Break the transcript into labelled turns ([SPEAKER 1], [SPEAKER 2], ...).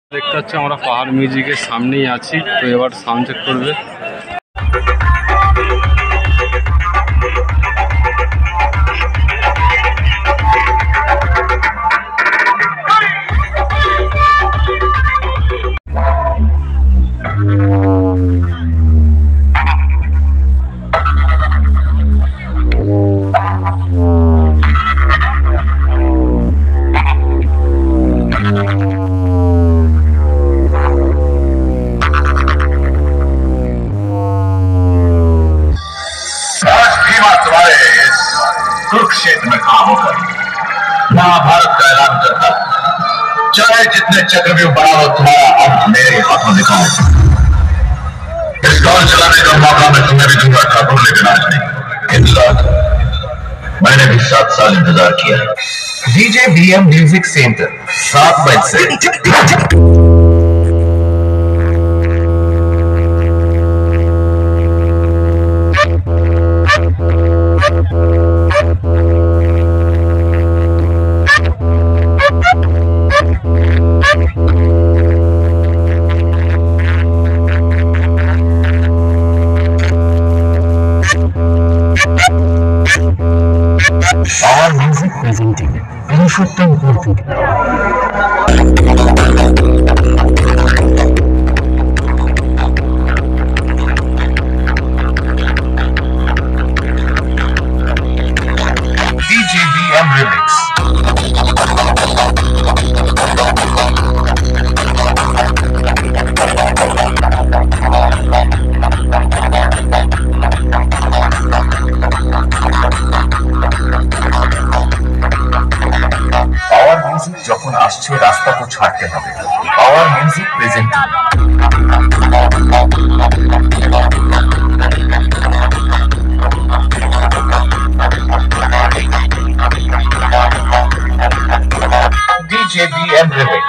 [SPEAKER 1] দেখতে পাচ্ছি আমরা পাহাড় মিউজিকের সামনেই আছি, তো এবার সাউন্ড চেক করবে।
[SPEAKER 2] कुरुक्षेत्र में खड़ा होकर महाभारत का ऐलान करता, चाहे जितने चक्रव्यूह बना हो, तुम्हारा अंत मेरे हाथों लिखा है। इस दौर चलाने का मौका मैं तुम्हें भी दूंगा ठाकुर, लेकिन आज नहीं। इंतजार मैंने भी 7 साल इंतजार किया। डीजे बीएम म्यूजिक सेंटर 7 मई से। Our music presenting Purushottam Purti. DJ BM Remix. Power music যখন আসছে রাস্তা তো ছাড়তে হবে। Power music presenting DJ BM Remix.